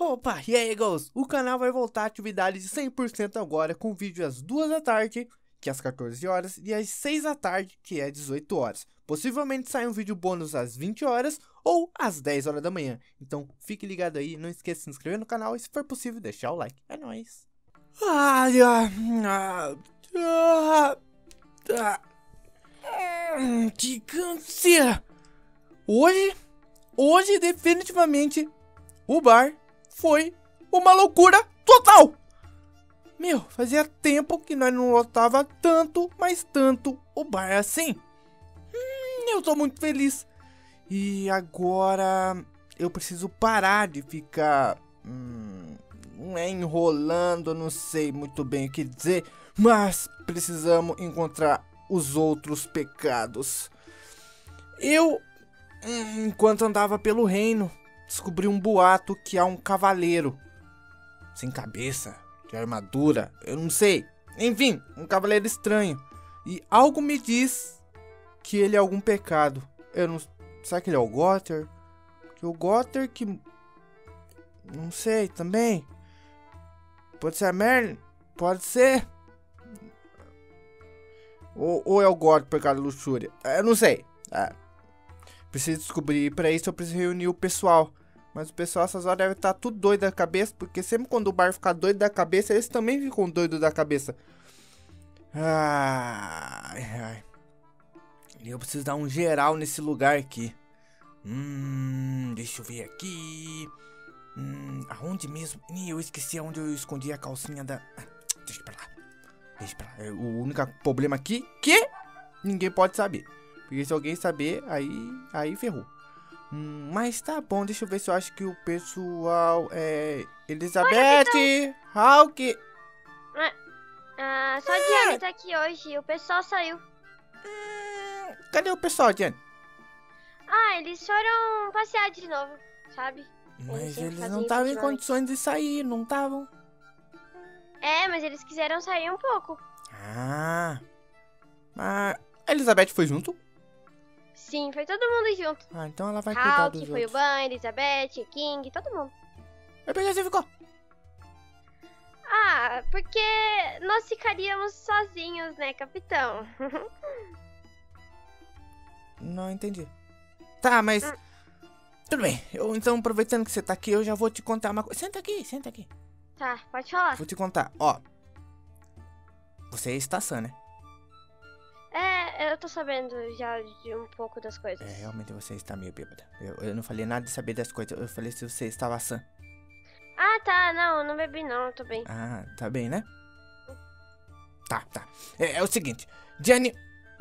Opa, e aí, Ghost? O canal vai voltar à atividade de 100% agora, com vídeo às 2 da tarde, que é às 14 horas, e às 6 da tarde, que é às 18 horas. Possivelmente sai um vídeo bônus às 20 horas ou às 10 horas da manhã. Então fique ligado aí, não esqueça de se inscrever no canal e, se for possível, deixar o like. É nóis! Que canseira! Hoje definitivamente o bar foi uma loucura total! Meu, fazia tempo que nós não lotava tanto, mas tanto o bar assim. Eu tô muito feliz. E agora eu preciso parar de ficar enrolando, não sei muito bem o que dizer, mas precisamos encontrar os outros pecados. Eu, enquanto andava pelo reino, descobri um boato que há um cavaleiro sem cabeça, de armadura, eu não sei. Enfim, um cavaleiro estranho. E algo me diz que ele é algum pecado. Eu não... Será que ele é o Gotter? Que o Gotter que... Não sei, também. Pode ser a Merlin? Pode ser. Ou é o Gotter por causa da luxúria? Eu não sei. Preciso descobrir. Para isso eu preciso reunir o pessoal. Mas o pessoal essas horas deve estar tudo doido da cabeça. Porque sempre quando o bar ficar doido da cabeça, eles também ficam doidos da cabeça. Ai. Eu preciso dar um geral nesse lugar aqui. Deixa eu ver aqui. Aonde mesmo? Eu esqueci aonde eu escondi a calcinha da... Deixa pra lá. O único problema aqui que ninguém pode saber. Porque se alguém saber, aí ferrou. Mas tá bom, deixa eu ver se eu acho que o pessoal é... Elizabeth, Hawk... Só a Diane tá aqui hoje, o pessoal saiu. Cadê o pessoal, Diane? Eles foram passear de novo, sabe? Mas eles não estavam em condições de sair, não estavam? Mas eles quiseram sair um pouco. Mas a Elizabeth foi junto? Sim, foi todo mundo junto. Então ela vai cuidar dos outros. Foi o Ban, Elizabeth, King, todo mundo. Mas por que você ficou? Porque nós ficaríamos sozinhos, né, capitão? Não entendi. Tá, mas... Tudo bem. Então, aproveitando que você tá aqui, eu já vou te contar uma coisa. Senta aqui. Tá, pode falar. Vou te contar. Ó. Você é Estação, né? Eu tô sabendo já de um pouco das coisas. Realmente você está meio bêbada. Eu não falei nada de saber das coisas. Eu falei se você estava sã. Tá. Não, eu não bebi não, eu tô bem. Tá bem, né? Tá. É o seguinte. Jenny,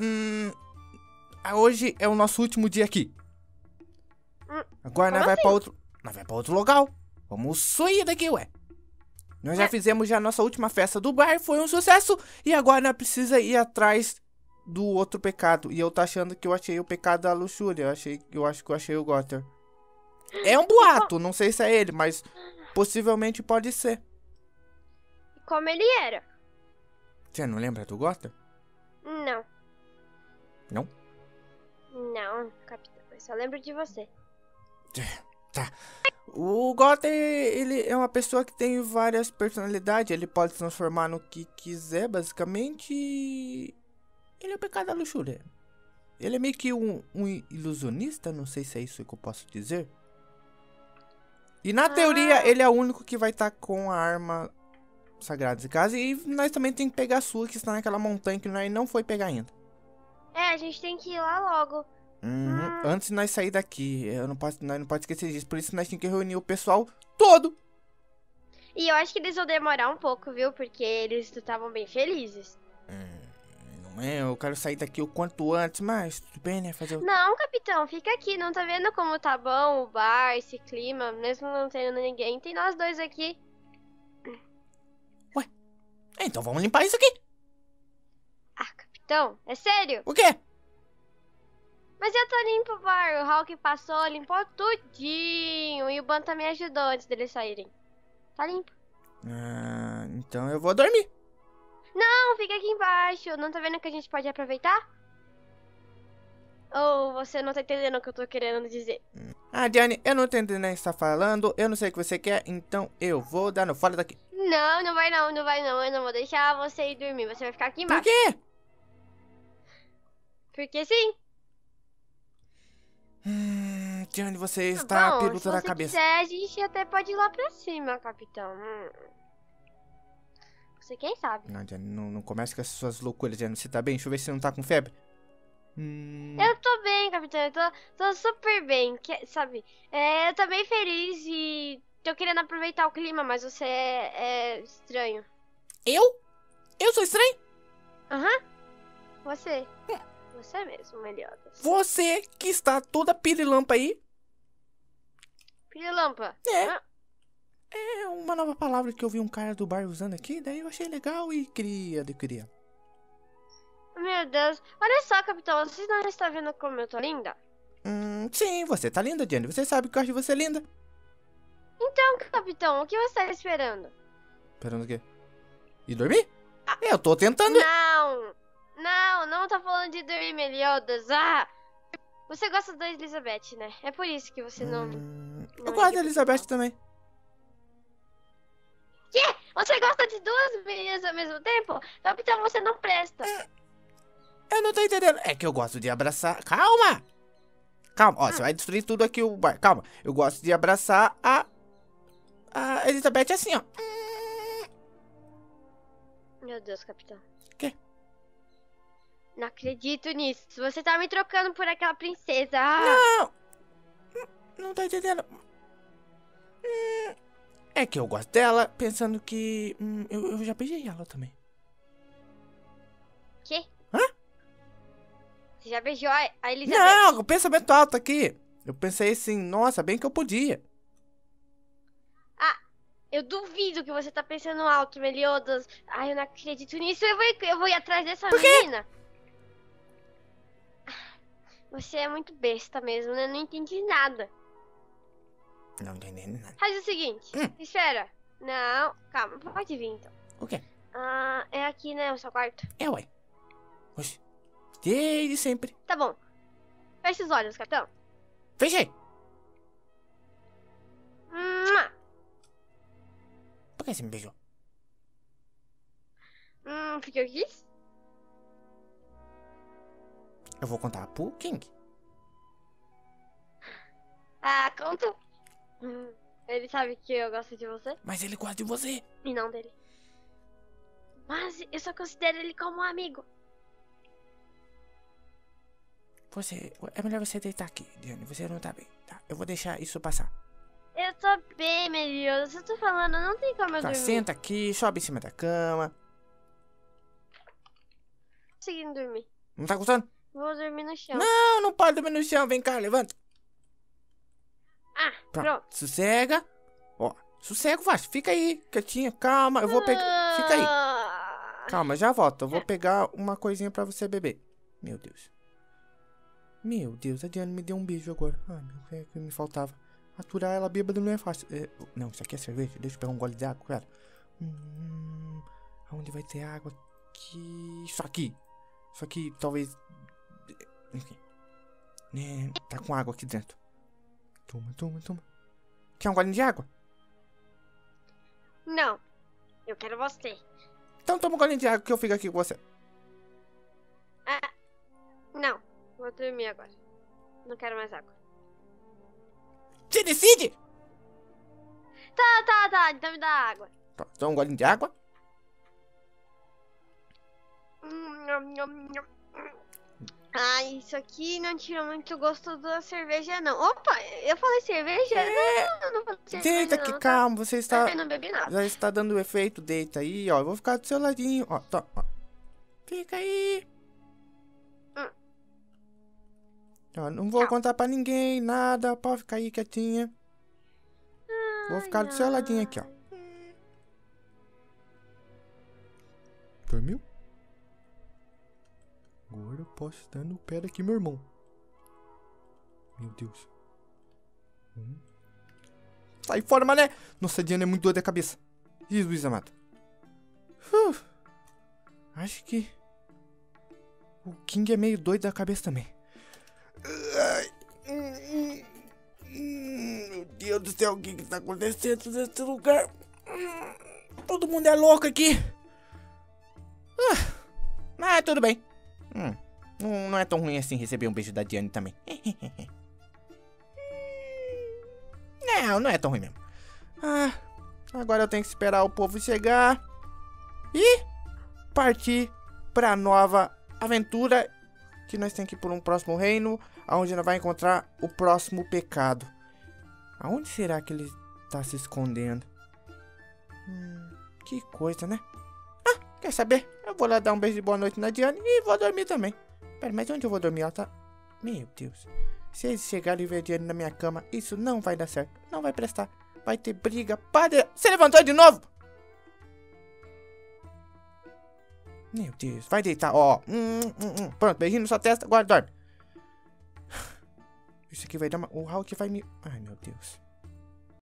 hoje é o nosso último dia aqui. Agora nós vai pra outro... Nós vai pra outro local. Vamos sair daqui, ué. Nós já fizemos a nossa última festa do bar, foi um sucesso. E agora nós precisa ir atrás do outro pecado. E eu tô achando que eu achei o pecado da luxúria. Eu acho que eu achei o Gotter. É um boato, não sei se é ele, mas possivelmente pode ser. E como ele era? Você não lembra do Gotter? Não. Não? Não, capitão. Eu só lembro de você. Tá. O Gotter, ele é uma pessoa que tem várias personalidades. Ele pode se transformar no que quiser, basicamente. Ele é o pecado da luxúria. Ele é meio que um ilusionista, não sei se é isso que eu posso dizer. E na teoria, ele é o único que vai estar com a arma sagrada de casa. E nós também tem que pegar a sua, que está naquela montanha que nós não foi pegar ainda. A gente tem que ir lá logo. Antes de nós sair daqui, nós não pode esquecer disso. Por isso nós temos que reunir o pessoal todo. E eu acho que eles vão demorar um pouco, viu? Porque eles estavam bem felizes. Não é, eu quero sair daqui o quanto antes, mas tudo bem, né? Não, capitão, fica aqui. Não tá vendo como tá bom o bar, esse clima? Mesmo não tendo ninguém, tem nós dois aqui. Ué, então vamos limpar isso aqui. Capitão, é sério? O quê? Mas já tá limpo o bar, o Hawk passou, limpou tudinho. E o Ban também ajudou antes deles saírem. Tá limpo. Então eu vou dormir. Não, fica aqui embaixo. Não tá vendo que a gente pode aproveitar? Ou você não tá entendendo o que eu tô querendo dizer? Ah, Diane, eu não tô entendendo o que você tá falando. Eu não sei o que você quer, então eu vou dar no fora daqui. Não, não vai não, não vai não. Eu não vou deixar você ir dormir. Você vai ficar aqui Por embaixo. quê? Porque sim. Diane, você está Bom, peluda se da você cabeça. quiser, a gente até pode ir lá pra cima, capitão. Você quem sabe? Não, Diane, não comece com essas suas loucuras, Diane. Você tá bem? Deixa eu ver se você não tá com febre. Eu tô bem, capitão. Eu tô super bem, sabe? Eu tô bem feliz e tô querendo aproveitar o clima, mas você é estranho. Eu? Eu sou estranho? Aham. Você. Você mesmo, Meliodas. Você que está toda pirilampa aí. Pirilampa. É. Ah, É uma nova palavra que eu vi um cara do bar usando aqui, daí eu achei legal e queria. meu Deus. Olha só, capitão. Você não está vendo como eu tô linda? Sim, você tá linda, Diane. Você sabe que eu acho você linda. Então, capitão, o que você está esperando? Esperando o quê? E dormir? Eu tô tentando. Não tá falando de dormir, Meliodas. Ah! Você gosta da Elizabeth, né? É por isso que você não Eu gosto da liga Elizabeth pra também. quê? Você gosta de duas meninas ao mesmo tempo? Capitão, você não presta. Eu não tô entendendo. É que eu gosto de abraçar. Calma! Calma, ó, você vai destruir tudo aqui o bar. Calma. Eu gosto de abraçar a Elizabeth assim, ó. Meu Deus, capitão. Quê? Não acredito nisso. Você tá me trocando por aquela princesa. Não! Não tô entendendo. É que eu gosto dela, pensando que. Eu já beijei ela também. Quê? Hã? Você já beijou a Elizabeth? Não, o pensamento alto aqui. Eu pensei assim, nossa, bem que eu podia. Eu duvido que você tá pensando alto, Meliodas. Ai, eu não acredito nisso. Eu vou ir atrás dessa menina. Você é muito besta mesmo, né? Não entendi nada. Não entendi nada. Faz o seguinte. Espera. Não, calma. Pode vir, então. O quê? É aqui, né? O seu quarto. É, ué. Oxi. Desde sempre. Tá bom. Feche os olhos, capitão. Fechei. Mua. Por que você me beijou? Porque eu quis? Eu vou contar pro King. Conta. Ele sabe que eu gosto de você Mas ele gosta de você. e não dele. Mas eu só considero ele como um amigo. É melhor você deitar aqui, Diane. Você não tá bem, tá? Eu vou deixar isso passar. Eu tô bem, Meliodas. Eu tô falando, não tem como eu Tá, dormir. senta aqui, sobe em cima da cama. Conseguindo dormir. Não tá gostando? Vou dormir no chão. Não pode dormir no chão. Vem cá, levanta. Pronto. Sossega. Ó, sossego, Vasco. Fica aí, quietinha. Calma, eu vou pegar. Fica aí. Calma, já volto. Eu vou pegar uma coisinha pra você beber. Meu Deus. Meu Deus, a Diane me deu um beijo agora. Ai, meu, é que me faltava. Aturar ela bêbada não é fácil. Não, isso aqui é cerveja. Deixa eu pegar um gole de água, cara. Aonde vai ter água aqui? Isso aqui. Isso aqui, talvez... Enfim. Tá com água aqui dentro. Toma. Quer um golinho de água? Não. Eu quero você. Então toma um golinho de água que eu fico aqui com você. Não. Vou dormir agora. Não quero mais água. Você decide? Tá. Então me dá água. Tá, então um golinho de água. Isso aqui não tira muito gosto da cerveja, não. Opa, eu falei cerveja? Não falei cerveja, Deita aqui, calma. Você está... Eu não bebi nada. Já está dando efeito. Deita aí, ó. Eu vou ficar do seu ladinho. Ó, tá, ó. Fica aí. Ó, não vou contar pra ninguém, nada. Pode ficar aí quietinha. Vou ficar do seu ladinho aqui, ó. Dormiu? Agora eu posso estar no pé daqui, meu irmão. Meu Deus. Sai fora, mané! Nossa, a Diana é muito doida da cabeça. Jesus amado. Acho que... o King é meio doido da cabeça também. Ai. Meu Deus do céu, o que tá acontecendo nesse lugar? Todo mundo é louco aqui. Tudo bem. Não é tão ruim assim receber um beijo da Diane também. Não é tão ruim mesmo. Agora eu tenho que esperar o povo chegar e partir pra nova aventura, que nós temos que ir por um próximo reino, onde nós vamos encontrar o próximo pecado. Aonde será que ele tá se escondendo? Que coisa, né? Quer saber? Eu vou lá dar um beijo de boa noite na Diane e vou dormir também. Pera, mas onde eu vou dormir? Ela tá... Meu Deus. Se eles chegarem e ver a Diane na minha cama, isso não vai dar certo. Não vai prestar. Vai ter briga. Padre, você levantou de novo? Meu Deus. Vai deitar, ó. Pronto, beijinho na sua testa. Agora dorme. Isso aqui vai dar uma... O Hulk vai me... Ai, meu Deus.